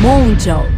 Mondial.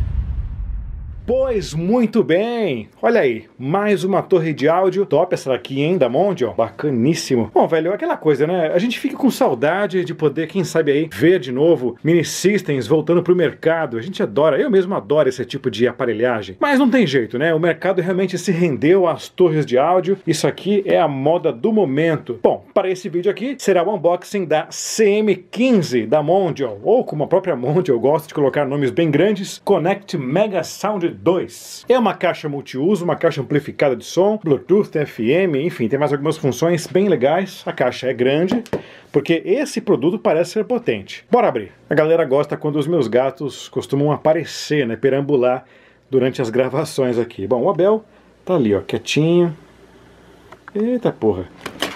Pois muito bem, olha aí, mais uma torre de áudio, top essa daqui, hein, da Mondial, bacaníssimo. Bom, velho, aquela coisa, né, a gente fica com saudade de poder, quem sabe aí, ver de novo Mini Systems voltando pro mercado, a gente adora, eu mesmo adoro esse tipo de aparelhagem, mas não tem jeito, né, o mercado realmente se rendeu às torres de áudio, isso aqui é a moda do momento. Bom, para esse vídeo aqui, será o unboxing da CM15 da Mondial, ou como a própria Mondial gosta de colocar nomes bem grandes, Connect Mega Sound 2. É uma caixa multiuso, uma caixa amplificada de som, Bluetooth, FM, enfim, tem mais algumas funções bem legais. A caixa é grande, porque esse produto parece ser potente. Bora abrir. A galera gosta quando os meus gatos costumam aparecer, né, perambular durante as gravações aqui. Bom, o Abel tá ali, ó, quietinho. Eita porra.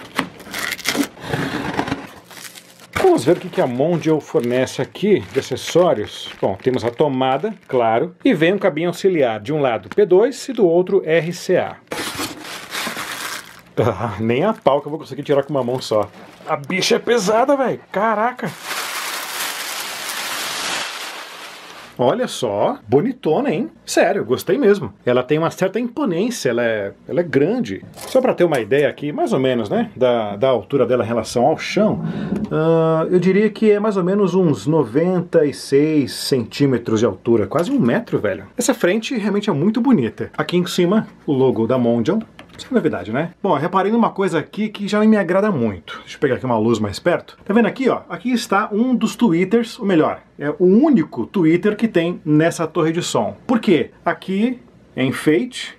Vamos ver o que a Mondial fornece aqui de acessórios. Bom, temos a tomada, claro, e vem um cabinho auxiliar, de um lado P2 e do outro RCA. Nem a pau que eu vou conseguir tirar com uma mão só. A bicha é pesada, velho. Caraca. Olha só, bonitona, hein? Sério, gostei mesmo. Ela tem uma certa imponência, ela é grande. Só para ter uma ideia aqui, mais ou menos, né, da altura dela em relação ao chão, eu diria que é mais ou menos uns 96 centímetros de altura, quase 1 metro, velho. Essa frente realmente é muito bonita. Aqui em cima, o logo da Mondial. Isso é novidade, né? Bom, eu reparei numa coisa aqui que já me agrada muito. Deixa eu pegar aqui uma luz mais perto. Tá vendo aqui, ó? Aqui está um dos tweeters, ou melhor, é o único tweeter que tem nessa torre de som. Por quê? Aqui é enfeite,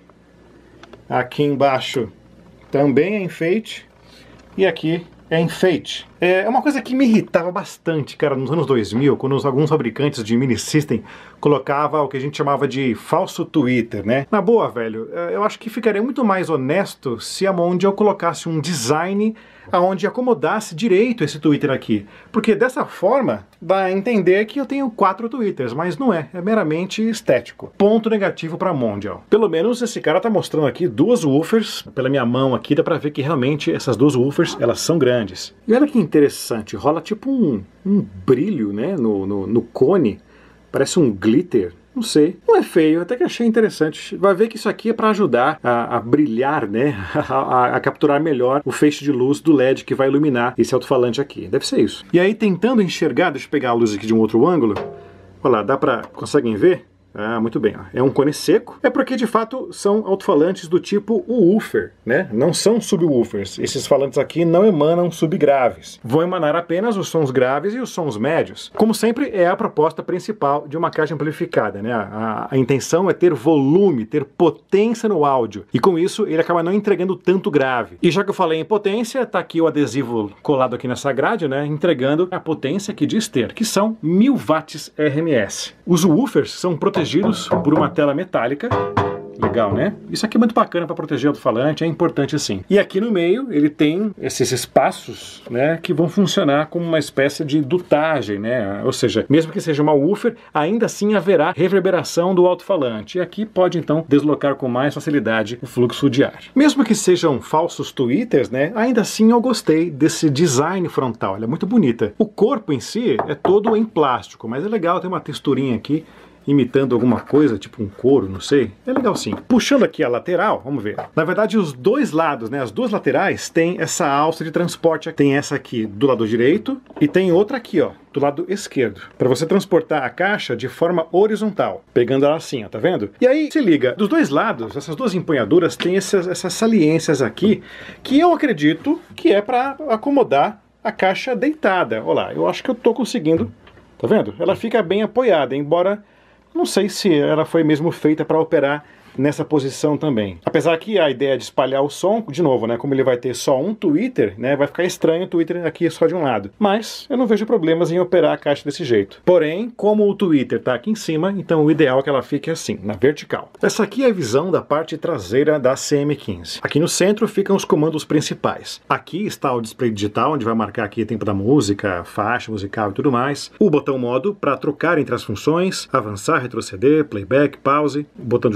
aqui embaixo também é enfeite e aqui é enfeite. É uma coisa que me irritava bastante, cara, nos anos 2000, quando alguns fabricantes de mini system colocavam o que a gente chamava de falso tweeter, né? Na boa, velho, eu acho que ficaria muito mais honesto se a Mondial colocasse um design aonde acomodasse direito esse tweeter aqui. Porque dessa forma, dá a entender que eu tenho 4 tweeters, mas não é meramente estético. Ponto negativo para a Mondial. Pelo menos esse cara tá mostrando aqui 2 woofers, pela minha mão aqui dá pra ver que realmente essas 2 woofers, elas são grandes. E olha que interessante, rola tipo um brilho, né, no cone, parece um glitter. Não sei, não é feio, até que achei interessante. Vai ver que isso aqui é para ajudar a brilhar, né? A capturar melhor o feixe de luz do LED que vai iluminar esse alto-falante aqui. Deve ser isso. E aí, tentando enxergar, deixa eu pegar a luz aqui de um outro ângulo. Olha lá, conseguem ver? Ah, muito bem. Ó. É um cone seco. É porque, de fato, são alto-falantes do tipo woofer, né? Não são subwoofers. Esses falantes aqui não emanam subgraves. Vão emanar apenas os sons graves e os sons médios. Como sempre, é a proposta principal de uma caixa amplificada, né? A intenção é ter volume, ter potência no áudio. E com isso, ele acaba não entregando tanto grave. E já que eu falei em potência, tá aqui o adesivo colado aqui nessa grade, né? Entregando a potência que diz ter, que são 1000 watts RMS. Os woofers são protegidos por uma tela metálica. Legal, né? Isso aqui é muito bacana para proteger o alto-falante, é importante sim. E aqui no meio ele tem esses espaços, né, que vão funcionar como uma espécie de dutagem, né? Ou seja, mesmo que seja uma woofer, ainda assim haverá reverberação do alto-falante. E aqui pode então deslocar com mais facilidade o fluxo de ar. Mesmo que sejam falsos tweeters, né, ainda assim eu gostei desse design frontal, ela é muito bonita. O corpo em si é todo em plástico, mas é legal ter uma texturinha aqui imitando alguma coisa, tipo um couro, não sei. É legal sim. Puxando aqui a lateral, vamos ver. Na verdade, os dois lados, né, as duas laterais, tem essa alça de transporte. Tem essa aqui do lado direito e tem outra aqui, ó, do lado esquerdo. Para você transportar a caixa de forma horizontal, pegando ela assim, ó, tá vendo? E aí, se liga, dos dois lados, essas duas empunhaduras têm essas saliências aqui, que eu acredito que é para acomodar a caixa deitada. Olha lá, eu acho que eu tô conseguindo, tá vendo? Ela fica bem apoiada, embora não sei se ela foi mesmo feita para operar nessa posição também. Apesar que a ideia de espalhar o som, de novo, né, como ele vai ter só um tweeter, né, vai ficar estranho o tweeter aqui só de um lado. Mas eu não vejo problemas em operar a caixa desse jeito. Porém, como o tweeter está aqui em cima, então o ideal é que ela fique assim, na vertical. Essa aqui é a visão da parte traseira da CM15. Aqui no centro ficam os comandos principais. Aqui está o display digital, onde vai marcar aqui o tempo da música, faixa musical e tudo mais. O botão modo para trocar entre as funções, avançar, retroceder, playback, pause, o botão de repeat,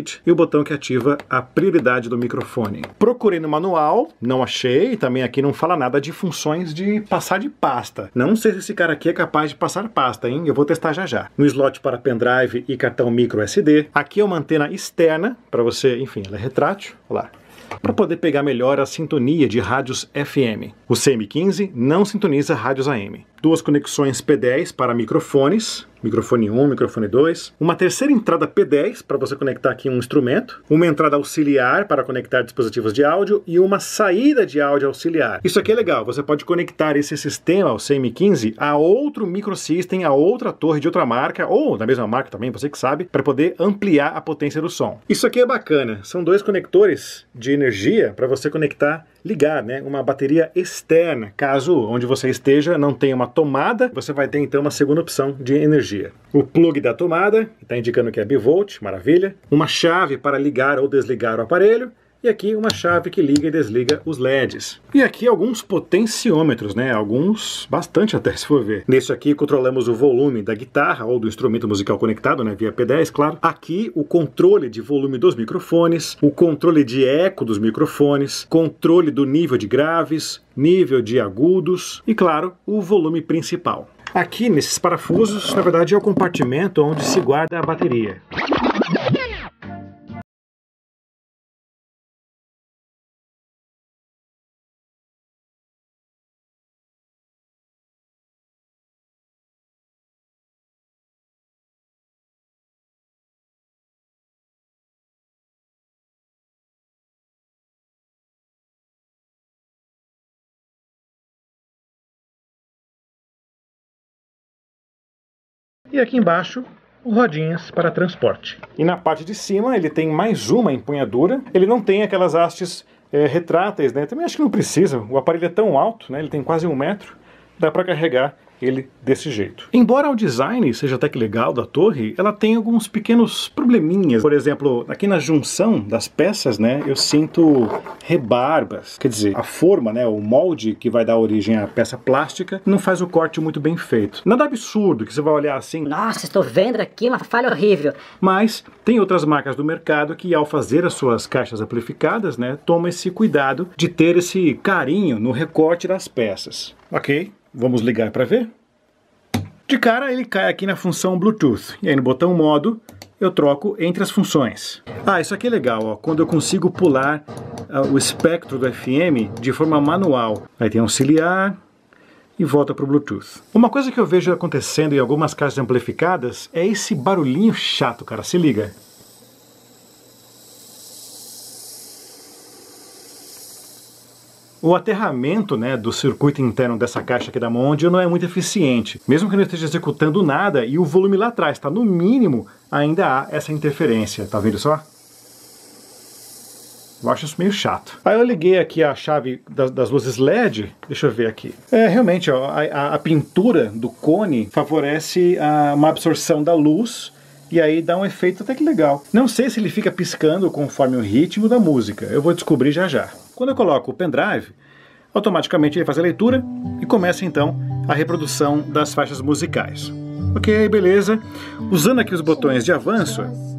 Repeat e o botão que ativa a prioridade do microfone. Procurei no manual, não achei, também aqui não fala nada de funções de passar de pasta. Não sei se esse cara aqui é capaz de passar pasta, hein? Eu vou testar já já. No slot para pendrive e cartão micro SD. Aqui é uma antena externa, para você, enfim, ela é retrátil, olha lá, para poder pegar melhor a sintonia de rádios FM. O CM15 não sintoniza rádios AM. Duas conexões P10 para microfones, microfone 1, microfone 2. Uma terceira entrada P10 para você conectar aqui um instrumento. Uma entrada auxiliar para conectar dispositivos de áudio e uma saída de áudio auxiliar. Isso aqui é legal, você pode conectar esse sistema, o CM15, a outro microsystem, a outra torre de outra marca, ou da mesma marca também, você que sabe, para poder ampliar a potência do som. Isso aqui é bacana, são dois conectores de energia para você conectar, ligar, né, uma bateria externa. Caso onde você esteja não tenha uma tomada, você vai ter então uma segunda opção de energia. O plug da tomada, está indicando que é bivolt, maravilha. Uma chave para ligar ou desligar o aparelho. E aqui uma chave que liga e desliga os LEDs. E aqui alguns potenciômetros, né? Alguns, bastante até se for ver. Nesse aqui controlamos o volume da guitarra ou do instrumento musical conectado, né? Via P10, claro. Aqui o controle de volume dos microfones, o controle de eco dos microfones, controle do nível de graves, nível de agudos e, claro, o volume principal. Aqui nesses parafusos, na verdade, é o compartimento onde se guarda a bateria. E aqui embaixo, rodinhas para transporte. E na parte de cima ele tem mais uma empunhadura. Ele não tem aquelas hastes retráteis, né? Também acho que não precisa. O aparelho é tão alto, né? Ele tem quase 1 metro. Dá para carregar ele desse jeito. Embora o design seja até que legal da torre, ela tem alguns pequenos probleminhas. Por exemplo, aqui na junção das peças, né, eu sinto rebarbas. Quer dizer, a forma, né, o molde que vai dar origem à peça plástica não faz o corte muito bem feito. Nada absurdo que você vai olhar assim. Nossa, estou vendo aqui uma falha horrível. Mas tem outras marcas do mercado que, ao fazer as suas caixas amplificadas, né, tomam esse cuidado de ter esse carinho no recorte das peças. Ok. Vamos ligar para ver? De cara ele cai aqui na função Bluetooth. E aí no botão modo eu troco entre as funções. Ah, isso aqui é legal, ó, quando eu consigo pular o espectro do FM de forma manual. Aí tem auxiliar e volta para o Bluetooth. Uma coisa que eu vejo acontecendo em algumas caixas amplificadas é esse barulhinho chato, cara. Se liga. O aterramento, né, do circuito interno dessa caixa aqui da Mondio não é muito eficiente. Mesmo que eu não esteja executando nada e o volume lá atrás está no mínimo, ainda há essa interferência. Tá vendo só? Eu acho isso meio chato. Aí eu liguei aqui a chave das luzes LED. Deixa eu ver aqui. Realmente, ó, a pintura do cone favorece uma absorção da luz. E aí dá um efeito até que legal. Não sei se ele fica piscando conforme o ritmo da música. Eu vou descobrir já já. Quando eu coloco o pendrive, automaticamente ele faz a leitura e começa então a reprodução das faixas musicais. Ok, beleza. Usando aqui os botões de avanço,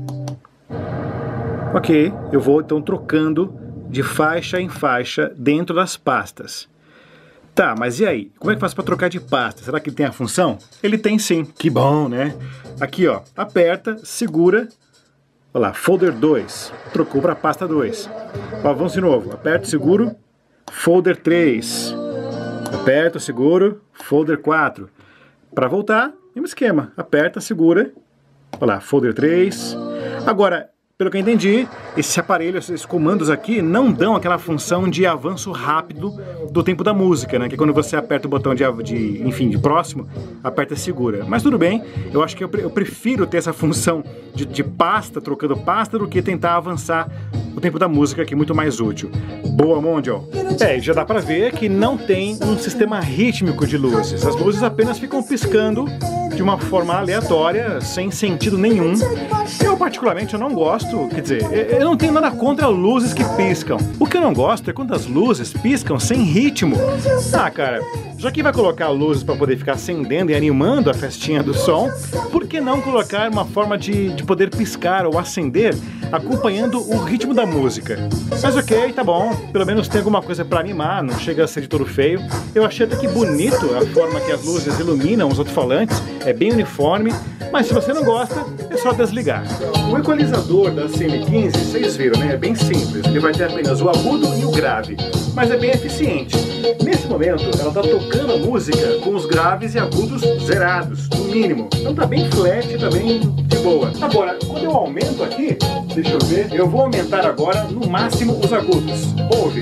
ok, eu vou então trocando de faixa em faixa dentro das pastas. Tá, mas e aí? Como é que faço para trocar de pasta? Será que ele tem a função? Ele tem sim. Que bom, né? Aqui, ó, aperta, segura. Olha lá, folder 2. Trocou para pasta 2. Ó, vamos de novo. Aperto, seguro. Folder 3. Aperto, seguro. Folder 4. Para voltar, mesmo esquema. Aperta, segura. Olha lá, folder 3. Agora, pelo que eu entendi, esse aparelho, esses comandos aqui não dão aquela função de avanço rápido do tempo da música, né? Que quando você aperta o botão de próximo, aperta e segura. Mas tudo bem, eu acho que eu prefiro ter essa função de pasta, trocando pasta, do que tentar avançar o tempo da música, que é muito mais útil. Boa, Mondio! Já dá pra ver que não tem um sistema rítmico de luzes. As luzes apenas ficam piscando de uma forma aleatória, sem sentido nenhum. Eu, particularmente, eu não gosto, quer dizer, eu não tenho nada contra luzes que piscam. O que eu não gosto é quando as luzes piscam sem ritmo. Ah, cara, já que vai colocar luzes para poder ficar acendendo e animando a festinha do som, por que não colocar uma forma de poder piscar ou acender acompanhando o ritmo da música. Mas ok, tá bom, pelo menos tem alguma coisa pra animar, não chega a ser de todo feio. Eu achei até que bonito a forma que as luzes iluminam os alto-falantes, é bem uniforme, mas se você não gosta, é só desligar. O equalizador da CM15, vocês viram, né? É bem simples, ele vai ter apenas o agudo e o grave, mas é bem eficiente. Nesse momento, ela tá tocando a música com os graves e agudos zerados, no mínimo. Então tá bem flat, tá bem de boa. Agora, quando eu aumento aqui, deixa eu ver, eu vou aumentar agora no máximo os agudos. Ouve.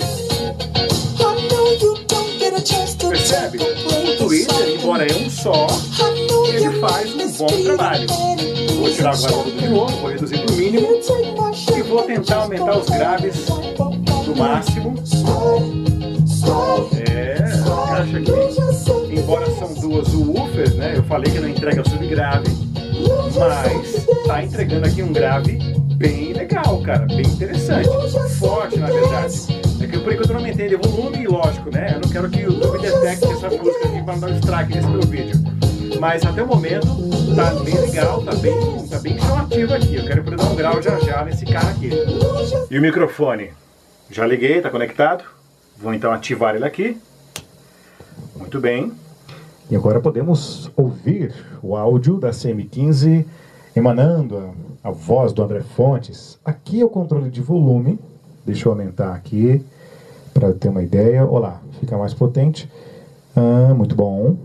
Percebe? O Twitter, embora é um só, ele faz um bom trabalho. Vou tirar agora o agudo de novo, vou reduzir para o mínimo e vou tentar aumentar os graves no máximo. A caixa aqui, embora são duas woofers, né? Eu falei que não entrega subgrave, mas tá entregando aqui um grave bem legal, cara, bem interessante, forte na verdade. É que por enquanto eu não aumentei de volume e lógico, né? Eu não quero que o YouTube detecte essa música aqui para não dar um strike nesse meu vídeo. Mas até o momento tá bem legal, tá bem chamativo aqui. Eu quero poder dar um grau já nesse cara aqui. E o microfone? Já liguei, tá conectado. Vou então ativar ele aqui. Muito bem. E agora podemos ouvir o áudio da CM15 emanando a voz do André Fontes. Aqui é o controle de volume. Deixa eu aumentar aqui para ter uma ideia. Olha lá, fica mais potente. Muito bom.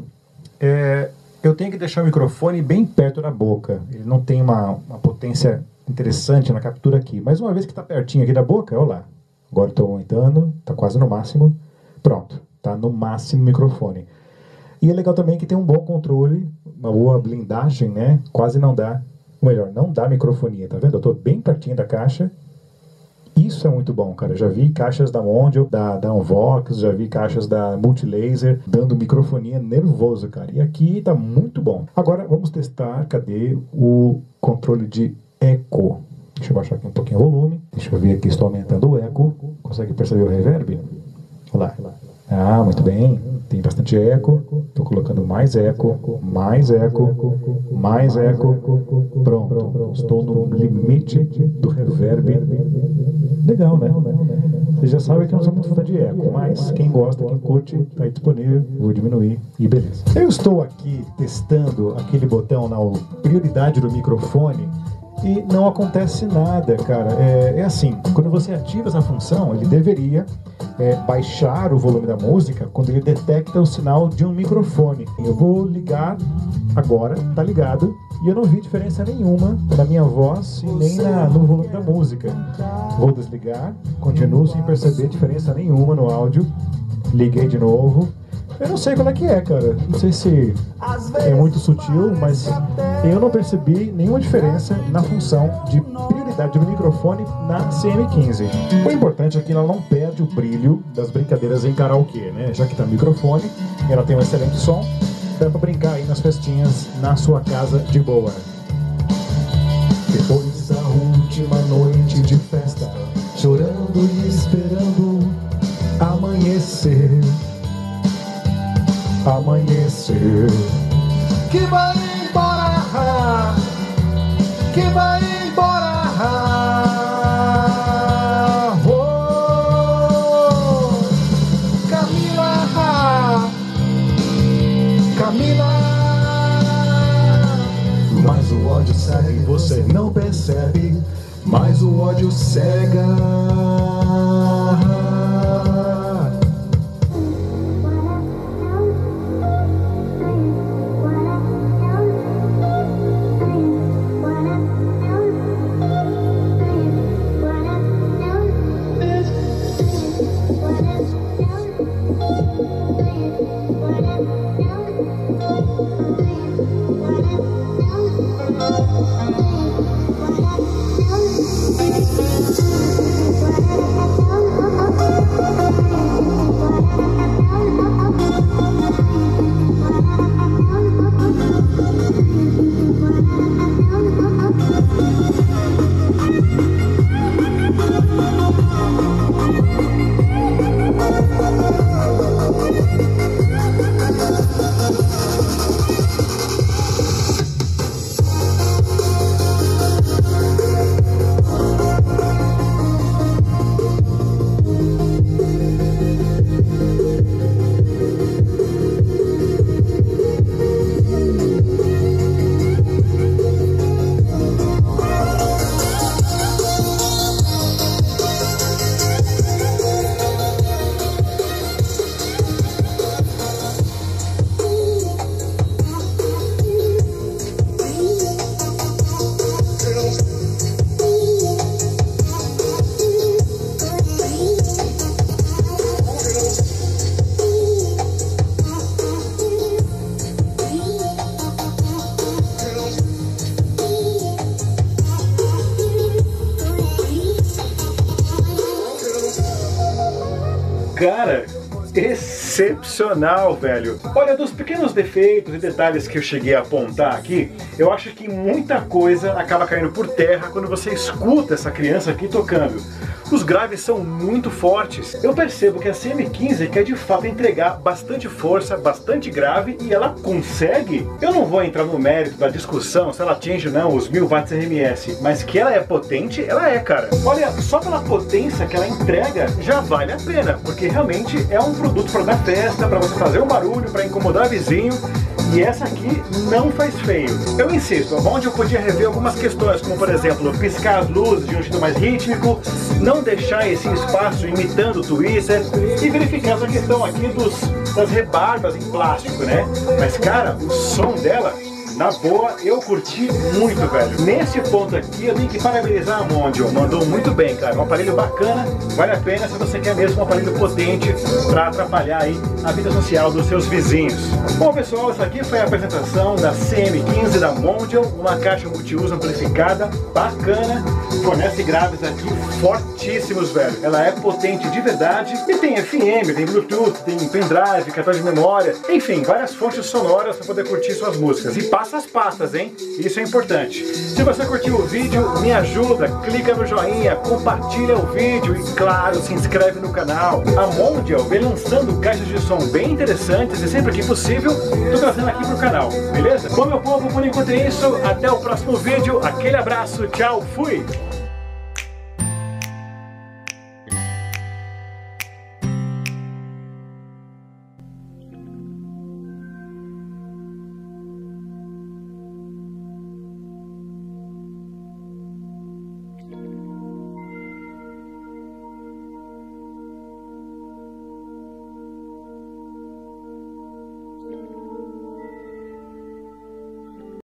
Eu tenho que deixar o microfone bem perto da boca. Ele não tem uma potência interessante na captura aqui. Mas uma vez que está pertinho aqui da boca, olha lá. Agora estou aumentando, está quase no máximo. Pronto, está no máximo o microfone. E é legal também que tem um bom controle, uma boa blindagem, né? Quase não dá, ou melhor, não dá microfonia, tá vendo? Eu estou bem pertinho da caixa. Isso é muito bom, cara. Já vi caixas da Mondial, da Unvox, já vi caixas da Multilaser dando microfonia nervoso, cara. E aqui tá muito bom. Agora vamos testar, cadê o controle de eco? Deixa eu baixar aqui um pouquinho o volume. Deixa eu ver aqui, estou aumentando o eco. Consegue perceber o reverb? Olha lá. Ah, muito bem. Tem bastante eco. Estou colocando mais eco, mais eco, mais eco. Pronto. Estou no limite do reverb. Legal, né? Vocês já sabem que eu não sou muito fã de eco, mas quem gosta, quem curte, está aí disponível. Vou diminuir e beleza. Eu estou aqui testando aquele botão na prioridade do microfone. E não acontece nada, cara. É assim, quando você ativa essa função, ele deveria baixar o volume da música quando ele detecta o sinal de um microfone. Eu vou ligar agora, tá ligado, e eu não vi diferença nenhuma na minha voz e nem no volume da música. Vou desligar, continuo sem perceber diferença nenhuma no áudio. Liguei de novo. Eu não sei qual é que é, cara. Não sei se é muito sutil, mas eu não percebi nenhuma diferença na função de prioridade do microfone na CM15. O importante é que ela não perde o brilho das brincadeiras em karaokê, né? Já que tá no microfone, ela tem um excelente som, dá pra brincar aí nas festinhas na sua casa de boa. Depois da última noite de festa, chorando e esperando amanhecer. Amanhecer, que vai embora, que vai embora. Oh, Camila, Camila. Mas o ódio cega e você não percebe, mas o ódio cega. Cara, excepcional, velho. Olha, dos pequenos defeitos e detalhes que eu cheguei a apontar aqui, eu acho que muita coisa acaba caindo por terra quando você escuta essa criança aqui tocando. Os graves são muito fortes. Eu percebo que a CM15 quer de fato entregar bastante força, bastante grave, e ela consegue. Eu não vou entrar no mérito da discussão se ela atinge ou não os 1000 watts RMS, mas que ela é potente, ela é, cara. Olha, só pela potência que ela entrega já vale a pena, porque realmente é um produto para dar festa, para você fazer um barulho, para incomodar vizinho. E essa aqui não faz feio. Eu insisto, onde eu podia rever algumas questões, como por exemplo, piscar as luzes de um jeito mais rítmico, não deixar esse espaço imitando o Twister, e verificar essa questão aqui das rebarbas em plástico, né? Mas cara, o som dela, na boa, eu curti muito, velho. Nesse ponto aqui, eu tenho que parabenizar a Mondial. Mandou muito bem, cara. Um aparelho bacana, vale a pena se você quer mesmo um aparelho potente para atrapalhar aí a vida social dos seus vizinhos. Bom, pessoal, essa aqui foi a apresentação da CM15 da Mondial, uma caixa multiuso amplificada, bacana, fornece graves aqui fortíssimos, velho. Ela é potente de verdade e tem FM, tem Bluetooth, tem pendrive, cartão de memória, enfim, várias fontes sonoras para poder curtir suas músicas. E passa as pastas, hein? Isso é importante. Se você curtiu o vídeo, me ajuda, clica no joinha, compartilha o vídeo e, claro, se inscreve no canal. A Mondial vem lançando caixas de som bem interessantes e sempre que possível, tô trazendo aqui pro canal, beleza? Bom, meu povo, por enquanto é isso. Até o próximo vídeo. Aquele abraço, tchau, fui!